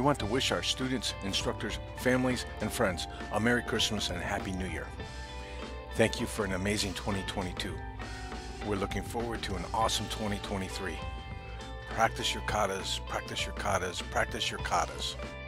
want to wish our students, instructors, families, and friends a Merry Christmas and Happy New Year. Thank you for an amazing 2022. We're looking forward to an awesome 2023. Practice your katas, practice your katas, practice your katas.